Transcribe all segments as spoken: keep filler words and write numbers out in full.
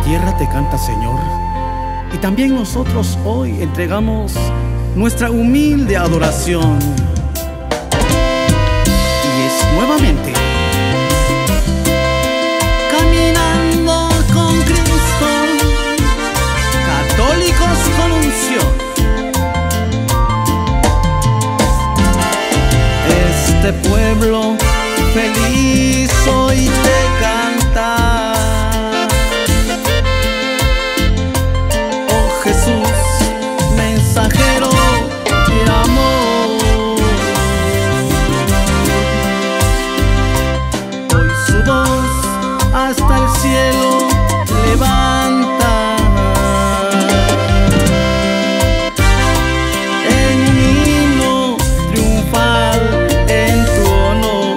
tierra te canta, Señor. Y también nosotros hoy entregamos nuestra humilde adoración. Y es nuevamente caminando con Cristo, católicos con unción. Este pueblo feliz hoy te canta. Oh Jesús, mensajero de amor, hoy su voz hasta el cielo levanta. En un himno triunfal en tu honor.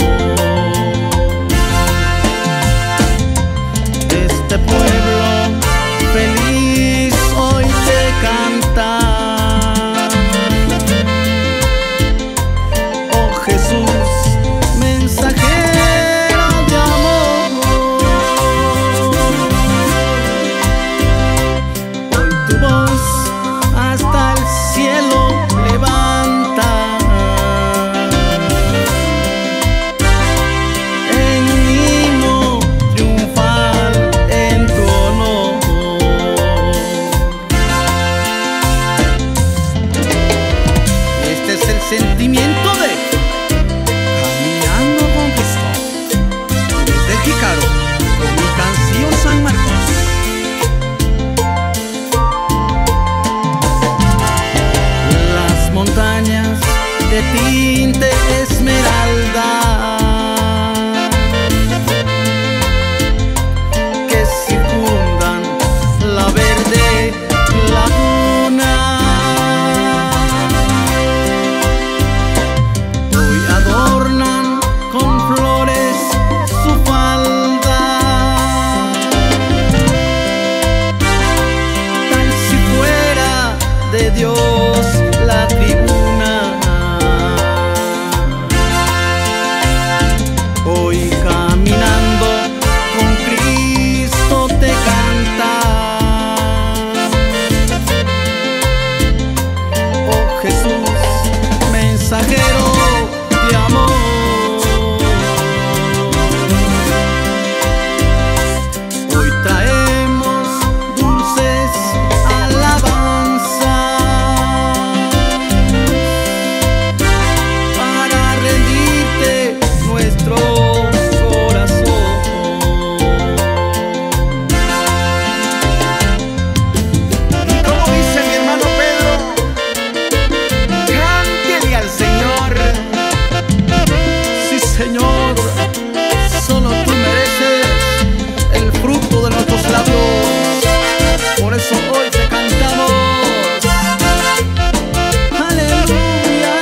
Este pueblo feliz hoy te canta. Oh Jesús, mensajero de amor, hoy tu voz hasta el cielo levanta. En un himno triunfal en tu honor. Este es el sentimiento de caminando con Cristo. Desde Jícaro, con mi canción San Marcos. Las montañas de tinte esmeralda que circundan la verde laguna, hoy adornan con flores su falda, tal si fuera de Dios la tribuna. Hoy caminando con Cristo te canta. Oh Jesús, mensajero de amor, hoy traemos dulces alabanzas para rendirte nuestro corazón. Y como dice mi hermano Pedro, cántele al Señor. Sí, Señor, solo tú mereces el fruto de nuestros labios. Por eso hoy te cantamos. Aleluya.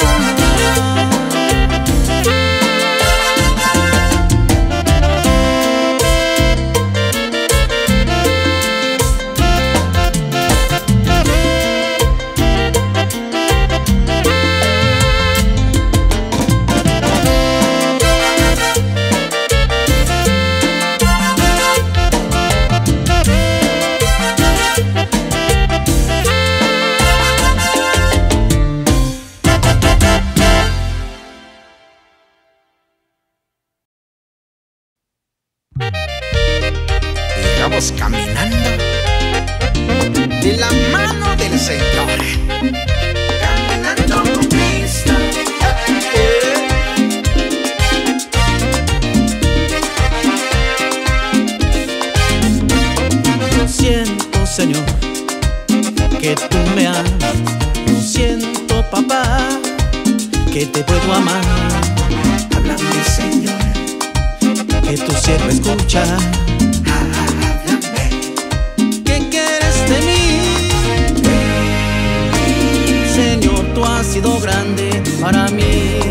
Vamos caminando de la mano del Señor, caminando con Cristo. Lo siento, Señor, que tú me amas. Lo siento, papá, que te puedo amar. Háblame, Señor, Que tu siervo escucha. ¿Qué quieres de mí? Señor, tú has sido grande para mí.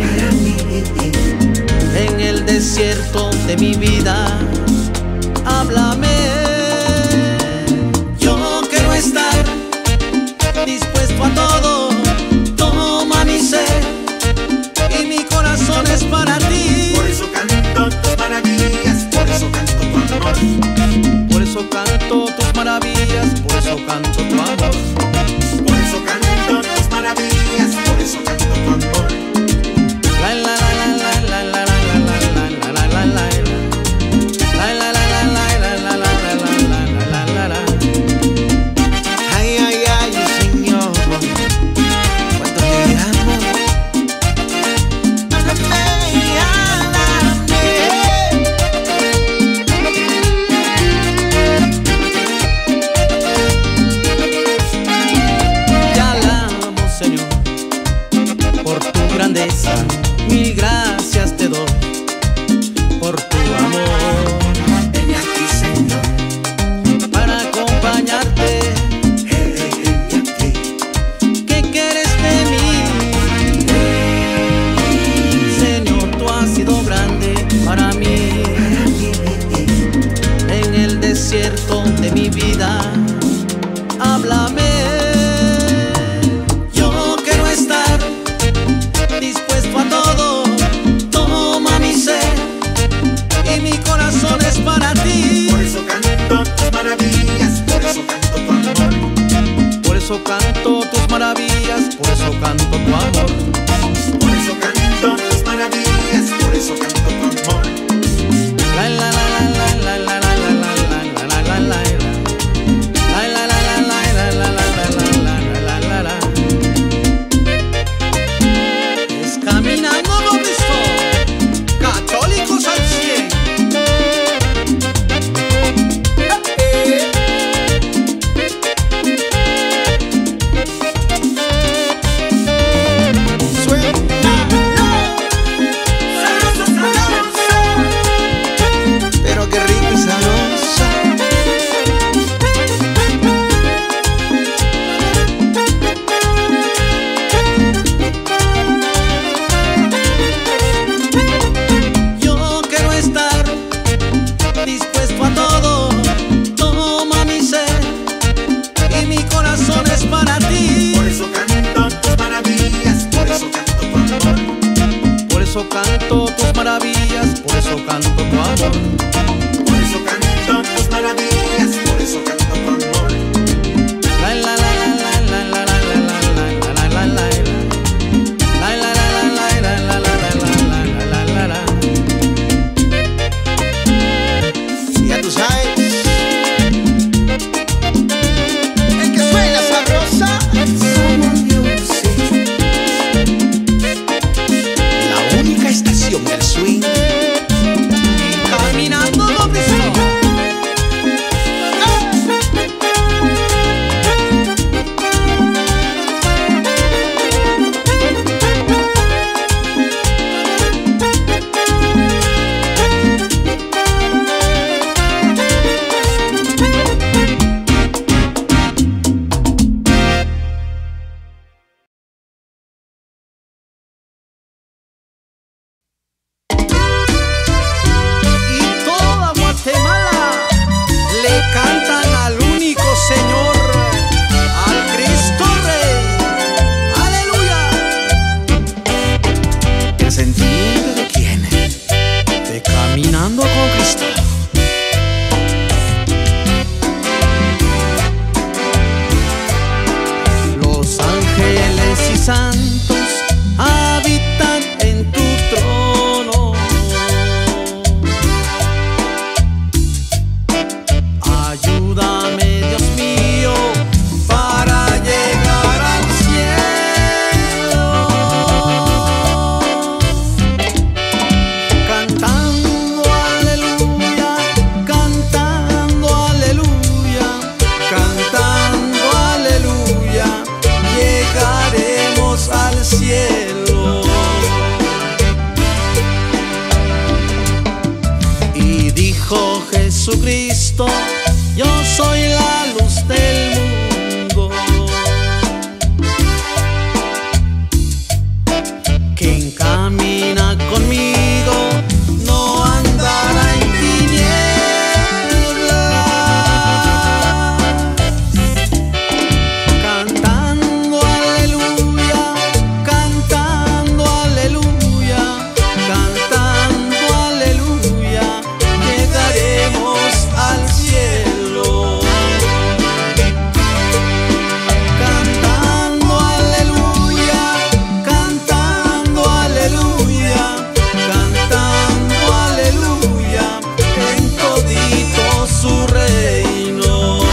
En el desierto de mi vida, háblame. Yo quiero estar dispuesto a todo. Toma mi ser y mi corazón es para ti. por eso canto tus maravillas, por eso canto tu amor. Por eso canto eso canto tu amor. Por eso canto tus maravillas, por eso canto tu amor. La la la la la la la la la la la la la. Ya tú sabes, el que suena sabrosa somos Music, la única estación del swing. Caminando con Cristo. Caminando con Cristo. Los ángeles y santos habitan en tu trono. Ayúdame, Dios mío, para llegar al cielo. Cantando aleluya, cantando aleluya, cantando aleluya, llegaremos al cielo. Y dijo Jesucristo: yo soy la luz del mundo. Quien camina conmigo no andará en tinieblas. Cantando aleluya, cantando aleluya, cantando aleluya, llegaremos al cielo. Cantando aleluya, cantando aleluya, cantando aleluya, en todito su reino.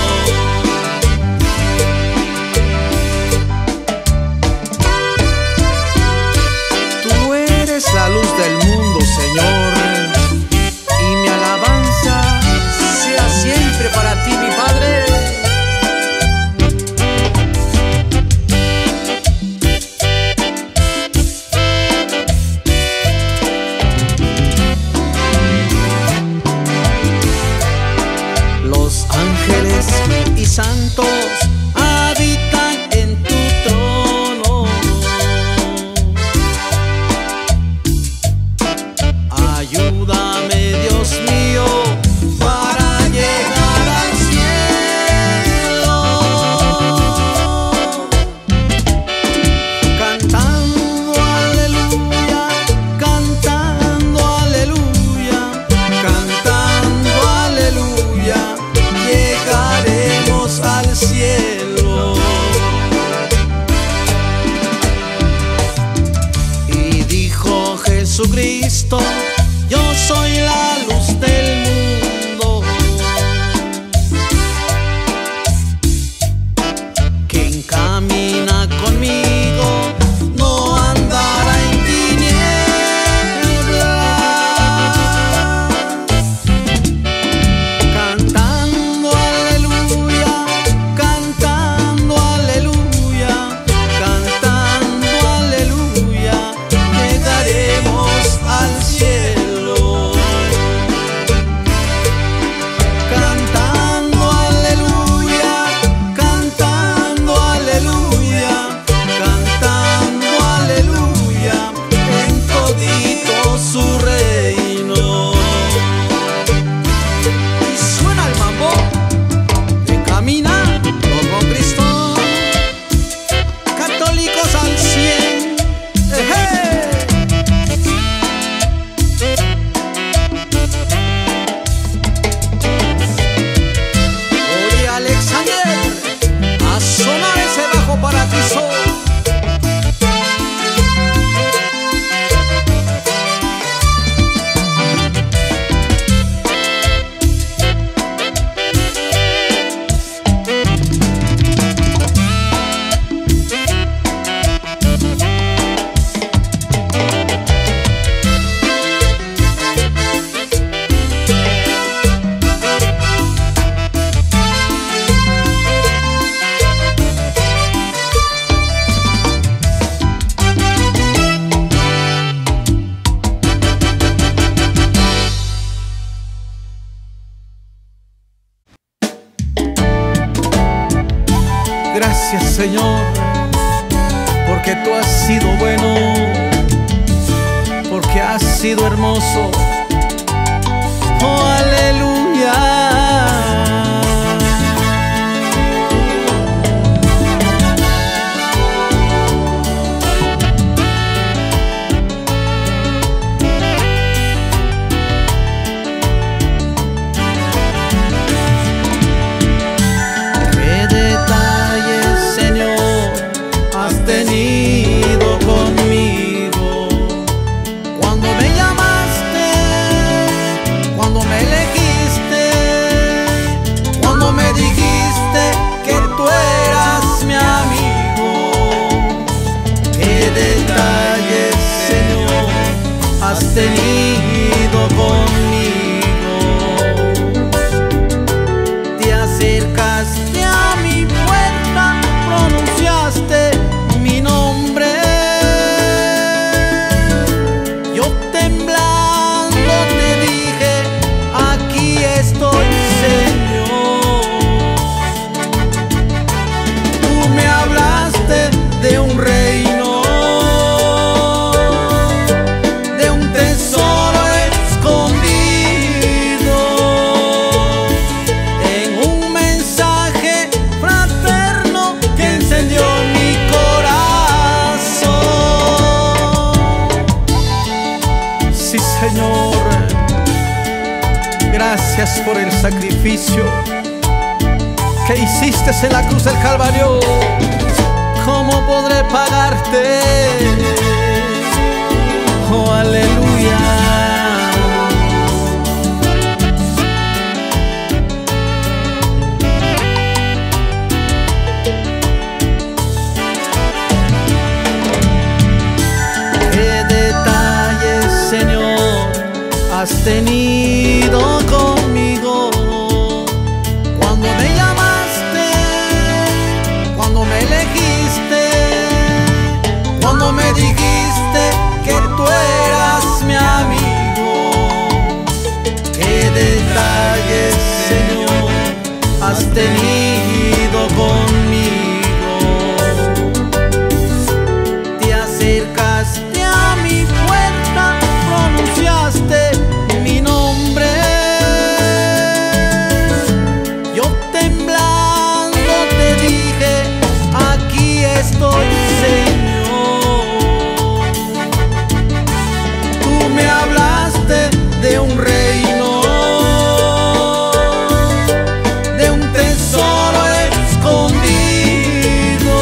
Tú eres la luz del mundo, Señor, y mi alabanza sea siempre para ti, mi Padre. Los ángeles y santos habitan en tu trono. Ayúdame, Dios mío, para llegar al cielo. Cantando aleluya, cantando aleluya, cantando aleluya, llegaremos al cielo. Señor, porque tú has sido bueno, porque has sido hermoso. Oh, aleluya. Venido conmigo cuando me llamaste, cuando me elegiste, cuando me dijiste que tú eras mi amigo. Qué detalles, Señor, has tenido conmigo. Te acercaste a mi puerta, pronunciaste mi nombre. Yo temblando te dije, aquí estoy, Señor. Tú me hablaste de un reino, de un tesoro escondido, en un mensaje fraterno que encendió mi corazón. Sí, Señor, gracias por el sacrificio que hiciste en la cruz del Calvario. ¿Cómo podré pagarte? Oh, aleluya. Señor, has tenido conmigo cuando me llamaste, cuando me elegiste, cuando me dijiste que tú eras mi amigo. Qué detalles, Señor, has tenido conmigo. Te acercaste a mi puerta, pronunciaste mi nombre. Yo temblando te dije, aquí estoy, Señor. Tú me hablaste de un reino, de un tesoro escondido,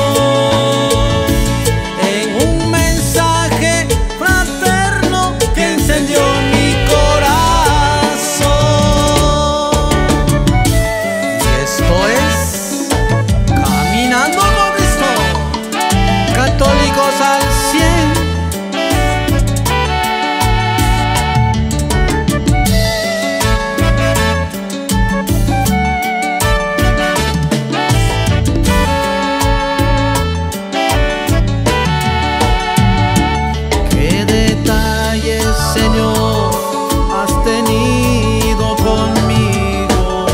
en un mensaje fraterno que encendió mi corazón. Y esto es Caminando con Cristo, católicos al cien. Qué detalles, Señor, has tenido conmigo.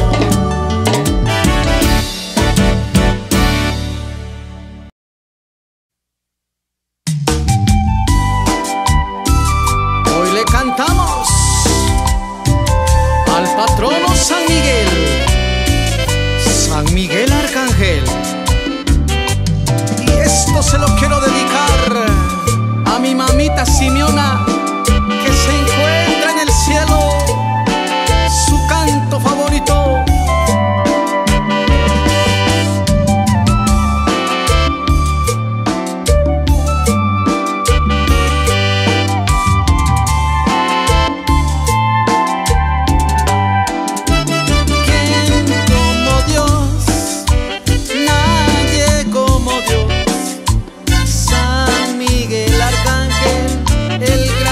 Hoy le cantamos al patrono San Miguel, San Miguel Arcángel. Y esto se lo quiero dedicar a mi mamita Simeona, que se encuentra en el cielo. Su canto favorito. ¿Quién como Dios? Nadie como Dios. San Miguel Arcángel, el gran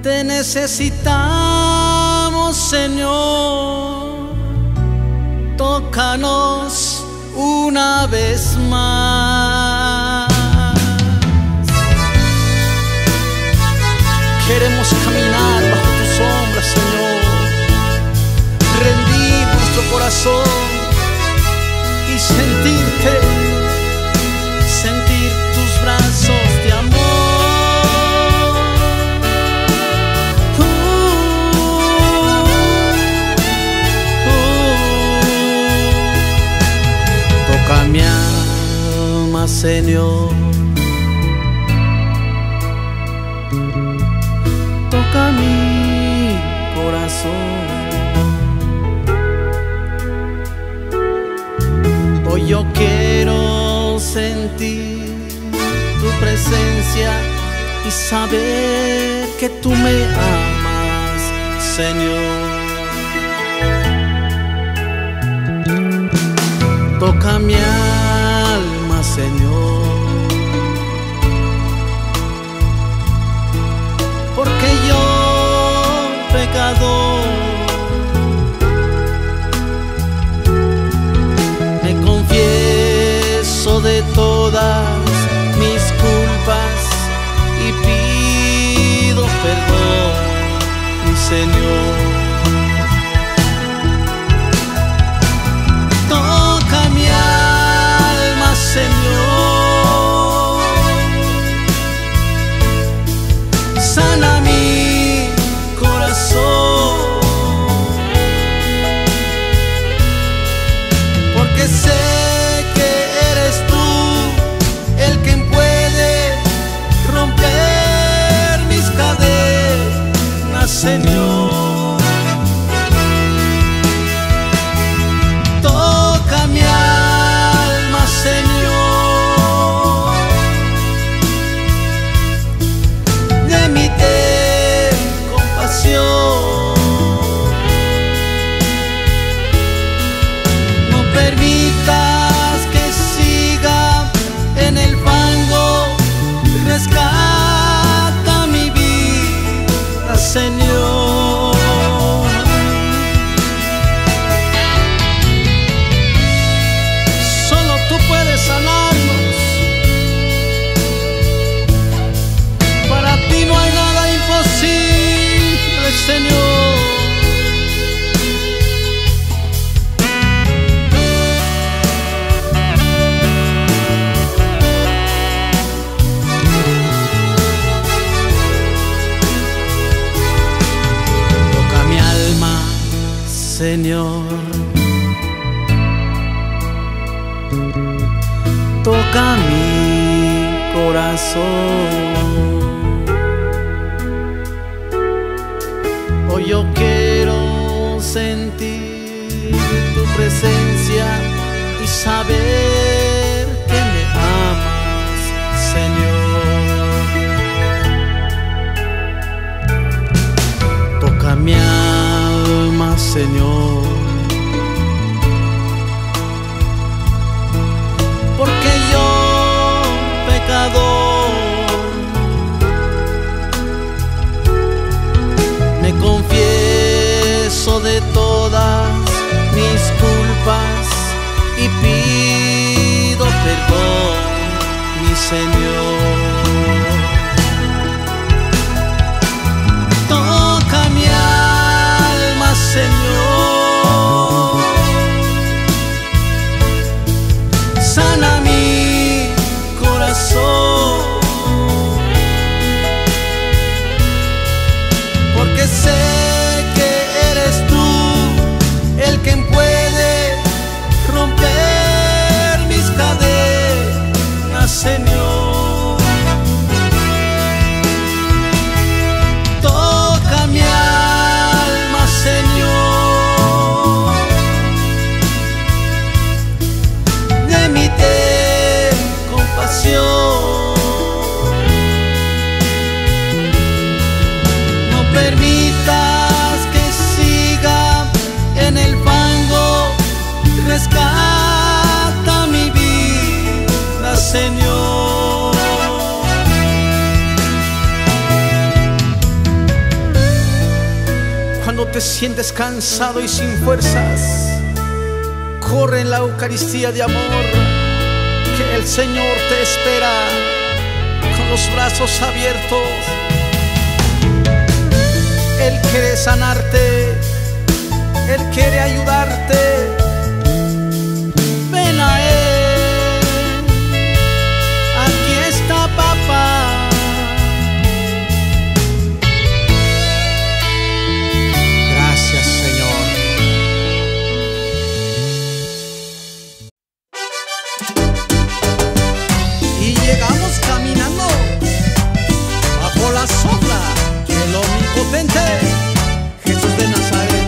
Te necesitamos, Señor, tócanos una vez más. Queremos caminar bajo tu sombra, Señor, rendir nuestro corazón y sentirte, sentir tus brazos de amor. Toca mi alma, Señor, toca mi corazón. Hoy yo quiero sentir tu presencia y saber que tú me amas, Señor. Toca mi alma, Señor, porque yo, pecador, me confieso de todas mis culpas y pido perdón, mi Señor. Señor, sana mi corazón, porque sé que eres tú el que puede romper mis cadenas, Señor. Toca mi alma, Señor, no permitas que siga en el fango, rescata mi vida, Señor. Solo tú puedes sanarnos, para ti no hay nada imposible, Señor. Toca mi alma, Señor, toca mi corazón. Hoy yo quiero sentir tu presencia y saber que me amas, Señor. Toca mi alma, Señor, porque yo, pecador, me confieso de todas mis culpas y pido perdón, mi Señor. Toca mi alma, Señor, sana mi corazón, porque sé que eres tú el que puede romper mis cadenas, Señor. te sientes cansado y sin fuerzas, corre en la Eucaristía de amor, que el Señor te espera con los brazos abiertos. Él quiere sanarte, Él quiere ayudarte. Ven a Él, aquí está papá. Gracias, Señor. Y llegamos caminando bajo la sombra del Omnipotente Jesús de Nazaret.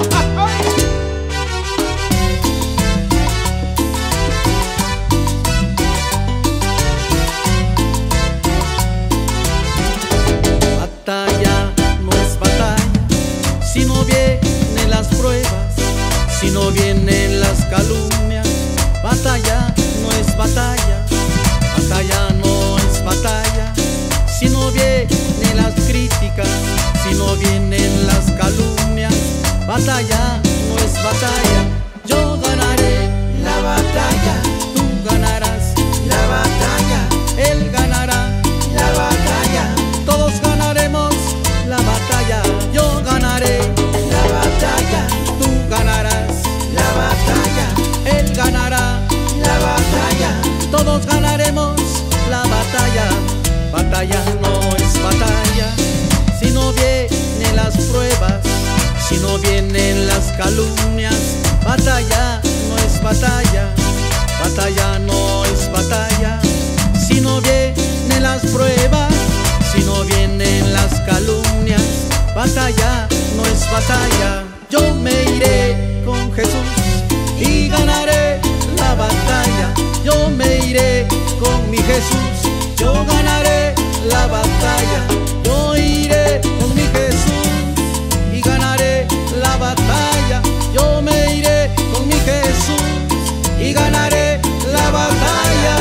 Batalla no es batalla si no vienen las pruebas, si no vienen las calumnias. Batalla no es batalla, batalla no es batalla si no vienen las críticas, si no vienen las calumnias. Batalla no es batalla, yo ganaré la batalla, tú ganarás la batalla, él ganará la batalla, todos ganaremos la batalla. Yo ganaré la batalla, tú ganarás la batalla, él ganará la batalla, todos ganaremos la batalla. Batalla no es batalla si no vienen las pruebas, si no vienen las calumnias. Batalla no es batalla, batalla no es batalla si no vienen las pruebas, si no vienen las calumnias. Batalla no es batalla, yo me iré con Jesús y ganaré la batalla. Yo me iré con mi Jesús, yo ganaré la batalla. Yo iré con mi Jesús y ganaré la batalla. Yo me iré con mi Jesús y ganaré la batalla.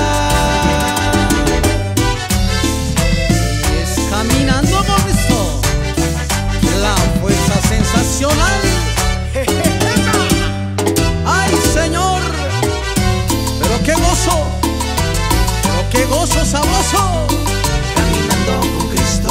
Y es caminando con Cristo, la fuerza sensacional. Ay, Señor, pero qué gozo, pero qué gozo sabroso, caminando con Cristo.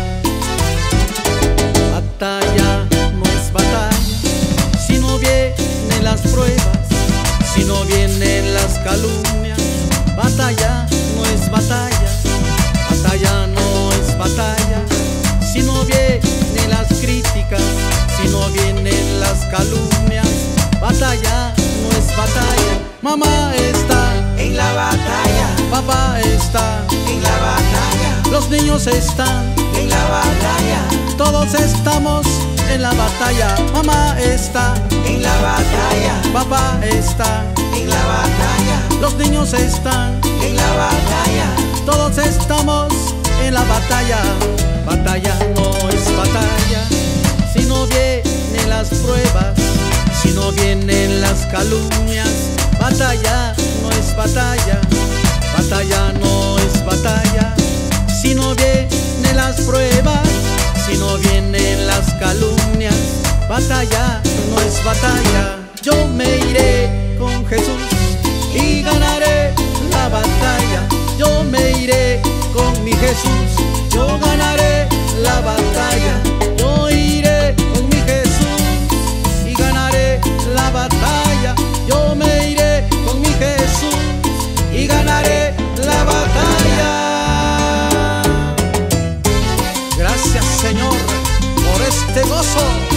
Batalla no es batalla si no vienen las pruebas, si no vienen las calumnias. Batalla no es batalla, batalla no es batalla si no vienen las críticas, si no vienen las calumnias. Batalla no es batalla. Mamá está En la batalla, papá está, en la batalla, los niños están, en la batalla, todos estamos en la batalla. Mamá está, en la batalla, papá está, en la batalla, los niños están, en la batalla, todos estamos en la batalla. Batalla no es batalla si no vienen las pruebas, si no vienen las calumnias. Batalla no es batalla, batalla no es batalla si no vienen las pruebas, si no vienen las calumnias. Batalla no es batalla, yo me iré con Jesús y ganaré la batalla. Yo me iré con mi Jesús, yo ganaré la batalla. Yo iré con mi Jesús y ganaré la batalla. Yo me iré con mi Jesús y ganaré la batalla. Gracias, Señor, por este gozo.